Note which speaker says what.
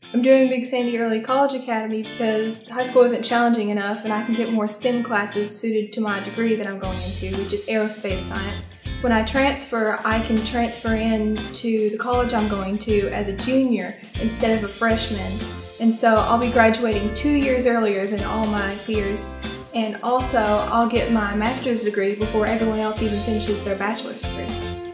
Speaker 1: I'm doing Big Sandy Early College Academy because high school isn't challenging enough and I can get more STEM classes suited to my degree that I'm going into, which is aerospace science. When I transfer, I can transfer in to the college I'm going to as a junior instead of a freshman. And so I'll be graduating 2 years earlier than all my peers. And also, I'll get my master's degree before everyone else even finishes their bachelor's degree.